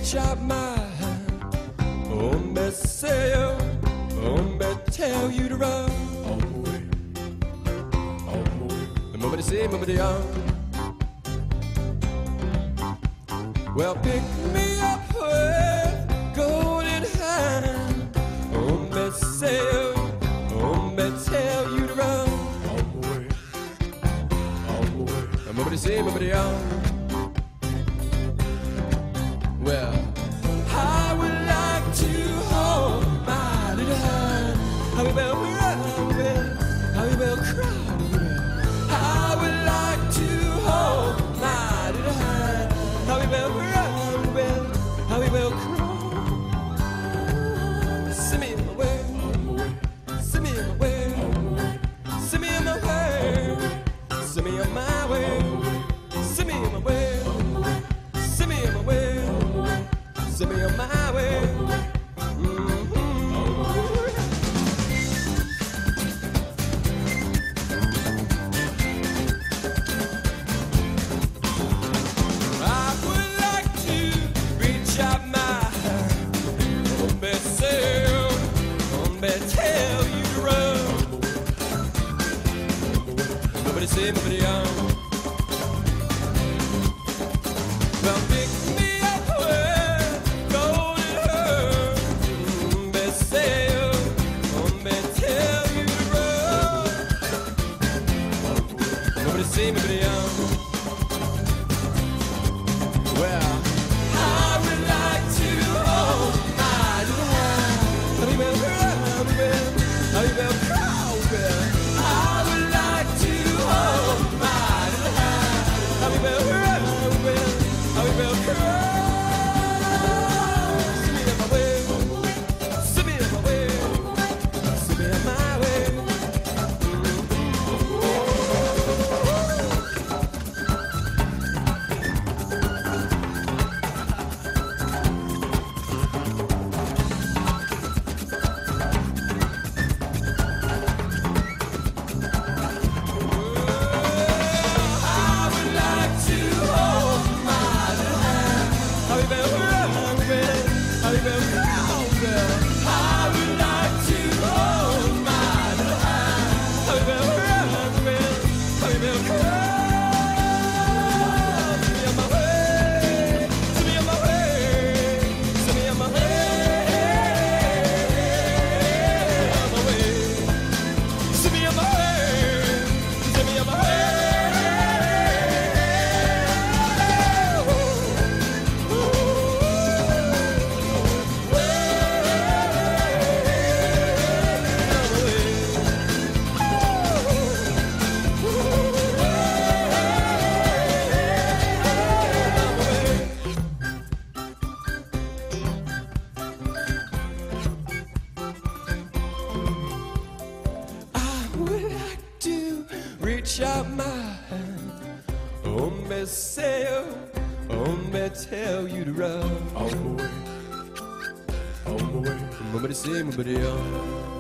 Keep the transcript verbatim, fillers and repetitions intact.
reach out my hand. Oh, me say, oh, me tell you to run. Oh, boy, oh, boy. The moment they say, moment they are. Well, pick me up with golden hand. Oh, me say, oh, me tell you to run. Oh, boy, oh, boy. The moment they say, moment they are. Well, I would like to hold my little hand. How we will cry, how we will cry. I would like to hold my little hand. How we will cry, how we will cry. Send me in my way, send me in my way, send me in my way, send me on my way, send me in my way, send me in my way. Send me on my way. Mm-hmm. I would like to reach out my hand. Oh, me say, oh, me tell you to run. Nobody say, nobody on. Well, pick me up with golden hair. Mm, me say, oh, me tell you to run. Nobody say, nobody on. Well, I would like to hold my little hand. How we will cry, how we will, how we will cry, well. I would like to hold my little hand. How we will cry, how we will, how we will cry. Send me on my way, send me on my way, send me on my way. Reach out my hand. Oh, me say, oh, me tell you to run. Oh, boy, oh, boy. Nobody say, nobody on.